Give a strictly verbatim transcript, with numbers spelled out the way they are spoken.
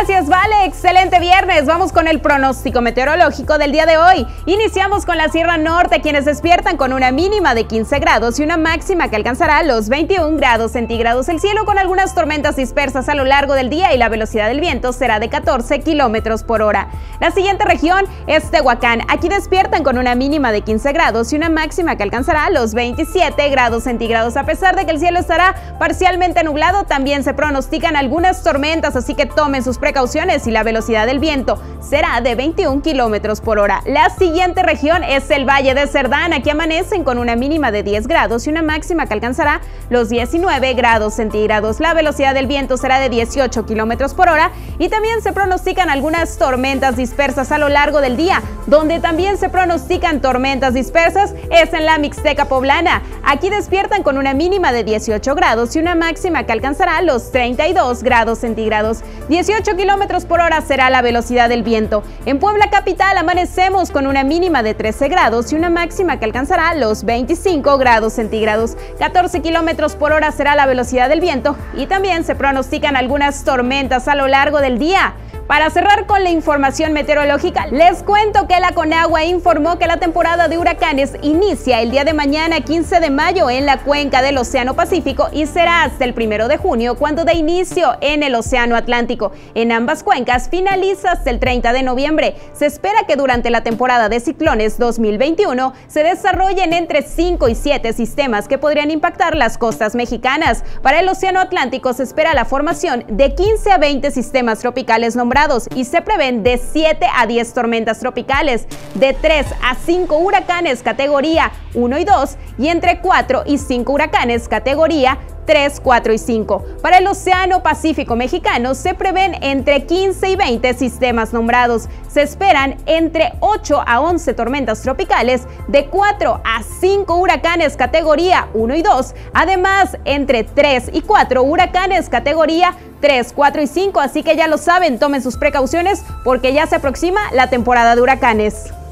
Gracias, Vale. Excelente viernes. Vamos con el pronóstico meteorológico del día de hoy. Iniciamos con la Sierra Norte, quienes despiertan con una mínima de quince grados y una máxima que alcanzará los veintiún grados centígrados. El cielo con algunas tormentas dispersas a lo largo del día y la velocidad del viento será de catorce kilómetros por hora. La siguiente región es Tehuacán. Aquí despiertan con una mínima de quince grados y una máxima que alcanzará los veintisiete grados centígrados. A pesar de que el cielo estará parcialmente nublado, también se pronostican algunas tormentas, así que tomen sus precauciones y la velocidad del viento será de veintiún kilómetros por hora. La siguiente región es el Valle de Cerdán. Aquí amanecen con una mínima de diez grados y una máxima que alcanzará los diecinueve grados centígrados. La velocidad del viento será de dieciocho kilómetros por hora y también se pronostican algunas tormentas dispersas a lo largo del día. Donde también se pronostican tormentas dispersas es en la Mixteca Poblana. Aquí despiertan con una mínima de dieciocho grados y una máxima que alcanzará los treinta y dos grados centígrados. dieciocho kilómetros por hora será la velocidad del viento. En Puebla capital amanecemos con una mínima de trece grados y una máxima que alcanzará los veinticinco grados centígrados. catorce kilómetros por hora será la velocidad del viento y también se pronostican algunas tormentas a lo largo del día. Para cerrar con la información meteorológica, les cuento que la Conagua informó que la temporada de huracanes inicia el día de mañana, quince de mayo, en la cuenca del Océano Pacífico y será hasta el primero de junio, cuando dé inicio en el Océano Atlántico. En ambas cuencas finaliza hasta el treinta de noviembre. Se espera que durante la temporada de ciclones dos mil veintiuno se desarrollen entre cinco y siete sistemas que podrían impactar las costas mexicanas. Para el Océano Atlántico se espera la formación de quince a veinte sistemas tropicales nombrados y se prevén de siete a diez tormentas tropicales, de tres a cinco huracanes categoría uno y dos y entre cuatro y cinco huracanes categoría tres, cuatro y cinco. Para el Océano Pacífico mexicano se prevén entre quince y veinte sistemas nombrados. Se esperan entre ocho a once tormentas tropicales, de cuatro a cinco huracanes categoría uno y dos, además entre tres y cuatro huracanes categoría tres, cuatro y cinco, así que ya lo saben, tomen sus precauciones porque ya se aproxima la temporada de huracanes.